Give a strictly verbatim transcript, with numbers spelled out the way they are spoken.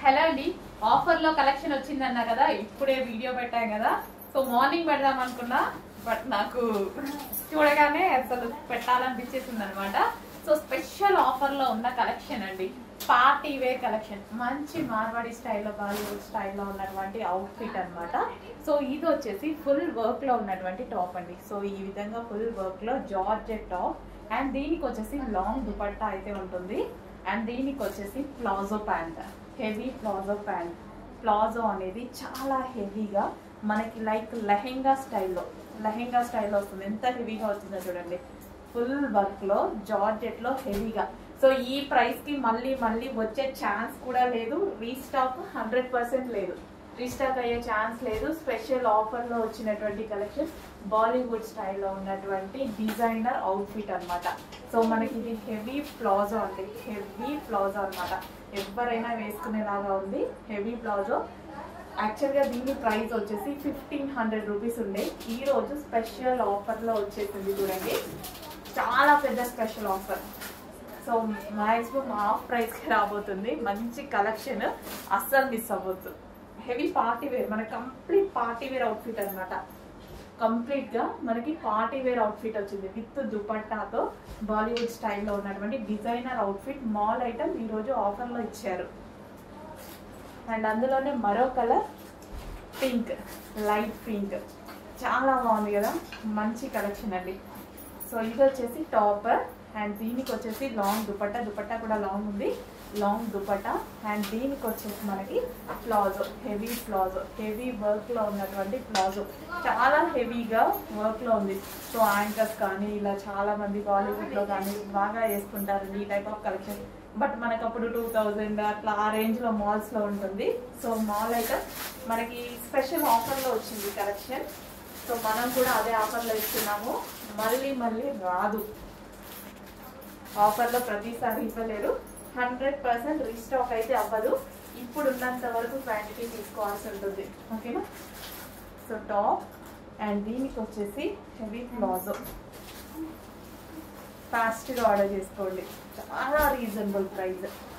Hello అండి, offer లో collection వచ్చిందన్నా కదా, ఇప్పుడే వీడియో పెట్టాం కదా. సో మార్నింగ్ పెడదాం అనుకున్నా, బట్ నాకు చూడగానే అసలు పెట్టాలనిపించేసింది అనమాట. సో స్పెషల్ ఆఫర్ లో ఉన్న కలెక్షన్ అండి, పార్టీ వేర్ కలెక్షన్. మంచి మార్వాడి స్టైల్లో, బాలీవుడ్ స్టైల్లో ఉన్నటువంటి అవుట్ ఫిట్ అనమాట. సో ఇది వచ్చేసి ఫుల్ వర్క్ లో ఉన్నటువంటి టాప్ అండి. సో ఈ విధంగా ఫుల్ వర్క్ లో జార్జెట్ టాప్, అండ్ దీనికి వచ్చేసి లాంగ్ దుపట్టా అయితే ఉంటుంది. అండ్ దీనికి వచ్చేసి palazzo pant, heavy palazzo pant. Palazzo అనేది చాలా హెవీగా మనకి లైక్ లెహెంగా స్టైల్లో లెహెంగా స్టైల్లో వస్తుంది. ఎంత హెవీగా వచ్చిందో చూడండి, ఫుల్ వర్క్ లో జార్జెట్ లో హెవీగా. సో ఈ ప్రైస్ కి మళ్ళీ మళ్ళీ వచ్చే ఛాన్స్ కూడా లేదు, రీస్టాక్ హండ్రెడ్ పర్సెంట్ లేదు, రీస్టాక్ అయ్యే ఛాన్స్ లేదు. స్పెషల్ ఆఫర్ లో వచ్చినటువంటి కలెక్షన్, బాలీవుడ్ స్టైల్లో ఉన్నటువంటి డిజైనర్ అవుట్ ఫిట్ అనమాట. సో మనకి ఇది హెవీ ప్లాజో అండి, హెవీ ప్లాజో అనమాట. ఎవరైనా వేసుకునేలాగా ఉంది హెవీ ప్లాజో. యాక్చువల్గా దీని ప్రైస్ వచ్చేసి ఫిఫ్టీన్ హండ్రెడ్ రూపీస్ ఉండే, ఈ రోజు స్పెషల్ ఆఫర్లో వచ్చేసింది చూడండి. చాలా పెద్ద special offer. So maximum half ప్రైస్కి రాబోతుంది. మంచి కలెక్షన్, అస్సలు మిస్ అవ్వద్దు. హెవీ పార్టీ వేర్, మన కంప్లీట్ పార్టీ వేర్ అవుట్ఫిట్ అనమాట. కంప్లీట్ గా మనకి పార్టీ వేర్ అవుట్ఫిట్ వచ్చింది విత్ దుపట్టాతో, బాలీవుడ్ స్టైల్లో ఉన్నటువంటి డిజైనర్ అవుట్ఫిట్. మాల్ ఐటమ్ ఈ రోజు ఆఫర్ లో ఇచ్చారు. అండ్ అందులోనే మరో కలర్ పింక్, లైట్ పింక్, చాలా బాగుంది కదా, మంచి కలెక్షన్ అండి. సో ఇది వచ్చేసి టాప్, అండ్ దీనికి వచ్చేసి లాంగ్ దుపట్టా, దుపట్టా కూడా లాంగ్ ఉంది, లాంగ్ దుపట్టా. అండ్ దీనికి వచ్చేసి మనకి palazzo, heavy palazzo, heavy work లో ఉన్నటువంటి ప్లాజో, చాలా హెవీగా వర్క్ లో ఉంది. సో యాంకర్స్ కానీ ఇలా చాలా మంది బాలీవుడ్ లో కానీ బాగా వేసుకుంటారు ఈ టైప్ ఆఫ్ కలెక్షన్. బట్ మనకు అప్పుడు టూ థౌజండ్ అట్లా ఆ రేంజ్ లో మాల్స్ లో ఉంటుంది. సో మాల్ అయితే మనకి స్పెషల్ ఆఫర్ లో వచ్చింది కలెక్షన్. సో మనం కూడా అదే ఆఫర్ లో ఇస్తున్నాము, మళ్ళీ మళ్ళీ రాదు. ఆఫర్ లో ప్రతిసారి ఇవ్వలేరు, హండ్రెడ్ పర్సెంట్ రీస్టాక్ అయితే అవ్వదు. ఇప్పుడు ఉన్నంత వరకు క్వాంటిటీ తీసుకోవాల్సి ఉంటుంది, ఓకేనా. సో టాప్, అండ్ దీనికి వచ్చేసి హెవీ ప్లాజో. ఫాస్ట్గా ఆర్డర్ చేసుకోండి, చాలా రీజనబుల్ ప్రైస్.